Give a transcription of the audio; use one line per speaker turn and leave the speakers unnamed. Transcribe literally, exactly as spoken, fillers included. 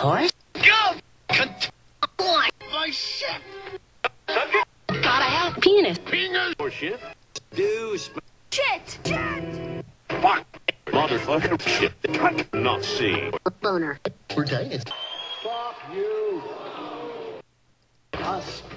Horse?
Go! Cont- My ship!
Gotta have penis.
Penis! Or shit? Do sp-
Shit! Shit!
Fuck! Motherfucker shit. I cannot see.
Boner.
We're done.
Fuck you! Us.